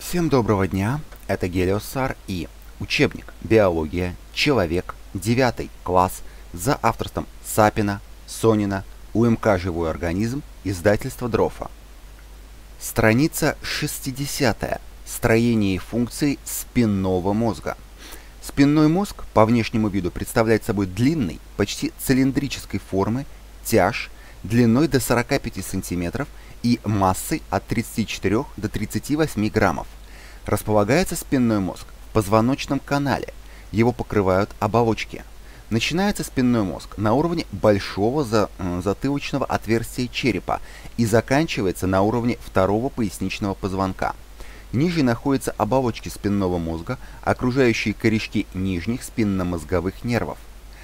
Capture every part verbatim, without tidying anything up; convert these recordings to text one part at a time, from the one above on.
Всем доброго дня, это Гелиосар и учебник «Биология. Человек. девятый класс» за авторством Сапина, Сонина, УМК «Живой организм», издательство Дрофа. Страница шестидесятая. Строение и функции спинного мозга. Спинной мозг по внешнему виду представляет собой длинный, почти цилиндрической формы тяж длиной до сорока пяти сантиметров и массой от тридцати четырёх до тридцати восьми граммов. Располагается спинной мозг в позвоночном канале, его покрывают оболочки. Начинается спинной мозг на уровне большого за, э, затылочного отверстия черепа и заканчивается на уровне второго поясничного позвонка. Ниже находятся оболочки спинного мозга, окружающие корешки нижних спинномозговых нервов.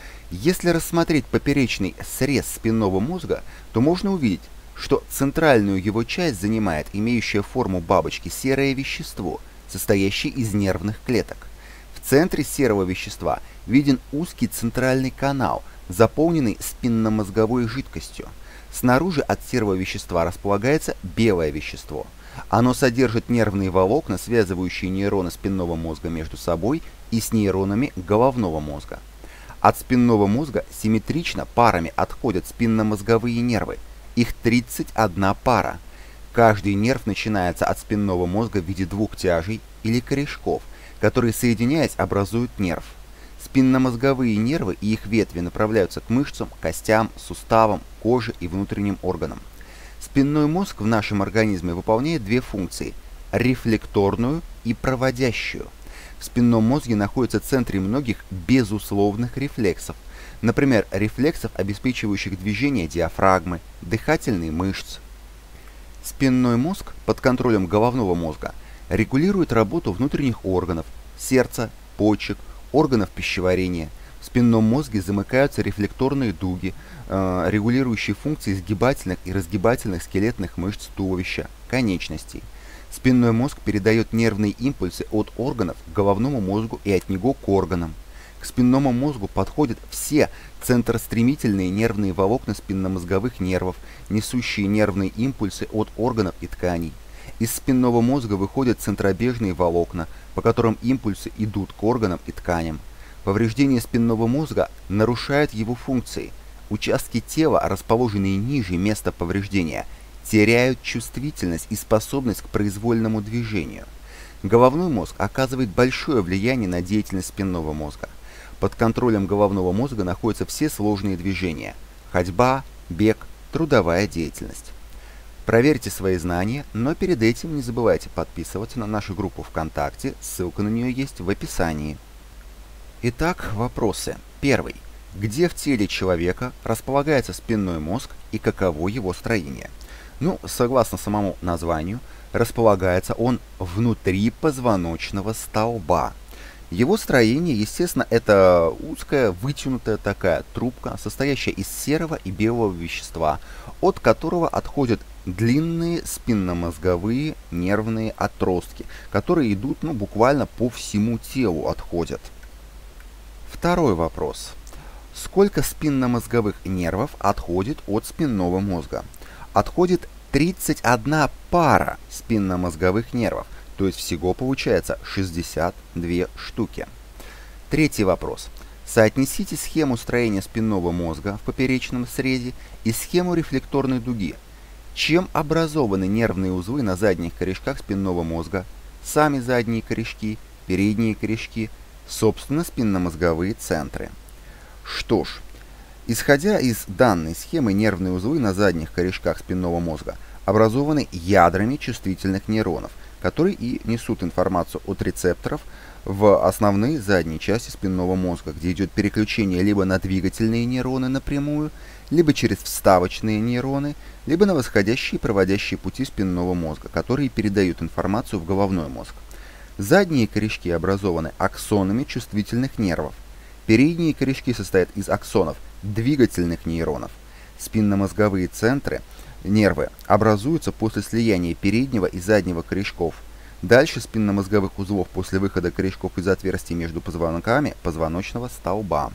Если рассмотреть поперечный срез спинного мозга, то можно увидеть, что центральную его часть занимает имеющее форму бабочки серое вещество, состоящее из нервных клеток. В центре серого вещества виден узкий центральный канал, заполненный спинномозговой жидкостью. Снаружи от серого вещества располагается белое вещество. Оно содержит нервные волокна, связывающие нейроны спинного мозга между собой и с нейронами головного мозга. От спинного мозга симметрично парами отходят спинномозговые нервы. Их тридцать одна пара. Каждый нерв начинается от спинного мозга в виде двух тяжей или корешков, которые, соединяясь, образуют нерв. Спинномозговые нервы и их ветви направляются к мышцам, костям, суставам, коже и внутренним органам. Спинной мозг в нашем организме выполняет две функции – рефлекторную и проводящую. В спинном мозге находятся центры многих безусловных рефлексов, например, рефлексов, обеспечивающих движение диафрагмы, дыхательные мышцы. Спинной мозг под контролем головного мозга регулирует работу внутренних органов – сердца, почек, органов пищеварения. В спинном мозге замыкаются рефлекторные дуги, э, регулирующие функции сгибательных и разгибательных скелетных мышц туловища, конечностей. Спинной мозг передает нервные импульсы от органов к головному мозгу и от него к органам. К спинному мозгу подходят все центростремительные нервные волокна спинномозговых нервов, несущие нервные импульсы от органов и тканей. Из спинного мозга выходят центробежные волокна, по которым импульсы идут к органам и тканям. Повреждение спинного мозга нарушает его функции. Участки тела, расположенные ниже места повреждения, теряют чувствительность и способность к произвольному движению. Головной мозг оказывает большое влияние на деятельность спинного мозга. Под контролем головного мозга находятся все сложные движения – ходьба, бег, трудовая деятельность. Проверьте свои знания, но перед этим не забывайте подписываться на нашу группу ВКонтакте, ссылка на нее есть в описании. Итак, вопросы. Первый. Где в теле человека располагается спинной мозг и каково его строение? Ну, согласно самому названию, располагается он внутри позвоночного столба. Его строение, естественно, это узкая, вытянутая такая трубка, состоящая из серого и белого вещества, от которого отходят длинные спинномозговые нервные отростки, которые идут, ну, буквально по всему телу отходят. Второй вопрос. Сколько спинномозговых нервов отходит от спинного мозга? Отходит тридцать одна пара спинномозговых нервов, то есть всего получается шестьдесят две штуки. Третий вопрос. Соотнесите схему строения спинного мозга в поперечном срезе и схему рефлекторной дуги. Чем образованы нервные узлы на задних корешках спинного мозга, сами задние корешки, передние корешки, собственно, спинномозговые центры? Что ж, исходя из данной схемы, нервные узлы на задних корешках спинного мозга образованы ядрами чувствительных нейронов, которые и несут информацию от рецепторов в основные задние части спинного мозга, где идет переключение либо на двигательные нейроны напрямую, либо через вставочные нейроны, либо на восходящие и проводящие пути спинного мозга, которые передают информацию в головной мозг. Задние корешки образованы аксонами чувствительных нервов. Передние корешки состоят из аксонов двигательных нейронов. Спинномозговые центры, нервы, образуются после слияния переднего и заднего корешков. Дальше спинномозговых узлов после выхода корешков из отверстий между позвонками позвоночного столба.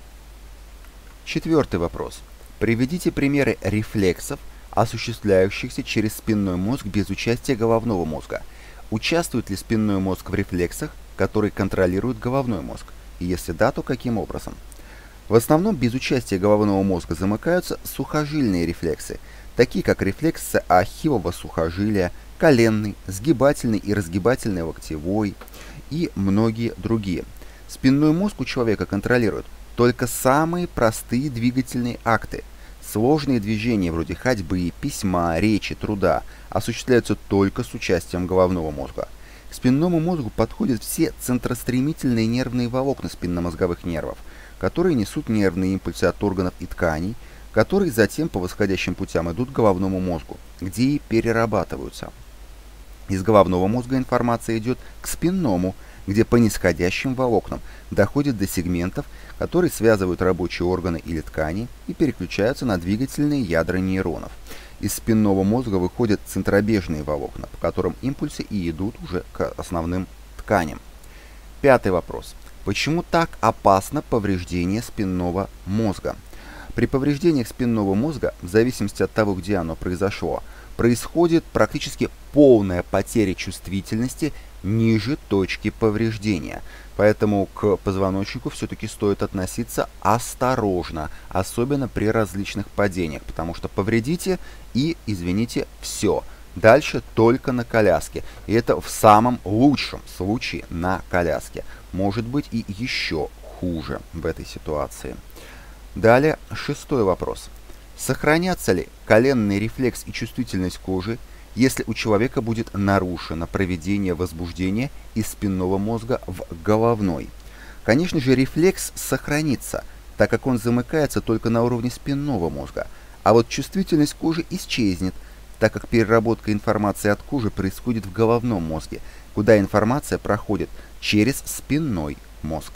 Четвертый вопрос. Приведите примеры рефлексов, осуществляющихся через спинной мозг без участия головного мозга. Участвует ли спинной мозг в рефлексах, которые контролируют головной мозг? И если да, то каким образом? В основном без участия головного мозга замыкаются сухожильные рефлексы, такие как рефлексы ахиллова сухожилия, коленный, сгибательный и разгибательный локтевой и многие другие. Спинной мозг у человека контролирует только самые простые двигательные акты. Сложные движения вроде ходьбы, письма, речи, труда осуществляются только с участием головного мозга. К спинному мозгу подходят все центростремительные нервные волокна спинномозговых нервов, которые несут нервные импульсы от органов и тканей, которые затем по восходящим путям идут к головному мозгу, где и перерабатываются. Из головного мозга информация идет к спинному, где по нисходящим волокнам доходит до сегментов, которые связывают рабочие органы или ткани и переключаются на двигательные ядра нейронов. Из спинного мозга выходят центробежные волокна, по которым импульсы и идут уже к основным тканям. Пятый вопрос. Почему так опасно повреждение спинного мозга? При повреждениях спинного мозга, в зависимости от того, где оно произошло, происходит практически полная потеря чувствительности ниже точки повреждения. Поэтому к позвоночнику все-таки стоит относиться осторожно, особенно при различных падениях, потому что повредите и, извините, все. Дальше только на коляске. И это в самом лучшем случае на коляске. Может быть и еще хуже в этой ситуации. Далее, шестой вопрос. Сохранятся ли коленный рефлекс и чувствительность кожи, если у человека будет нарушено проведение возбуждения из спинного мозга в головной? Конечно же, рефлекс сохранится, так как он замыкается только на уровне спинного мозга, а вот чувствительность кожи исчезнет, так как переработка информации от кожи происходит в головном мозге, куда информация проходит через спинной мозг.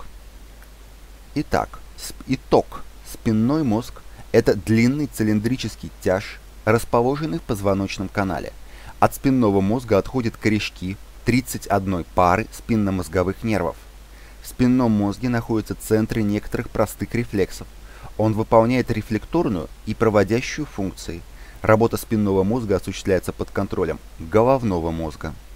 Итак, итог. Спинной мозг – это длинный цилиндрический тяж, расположенный в позвоночном канале. От спинного мозга отходят корешки тридцать одной пары спинномозговых нервов. В спинном мозге находятся центры некоторых простых рефлексов. Он выполняет рефлекторную и проводящую функции. Работа спинного мозга осуществляется под контролем головного мозга.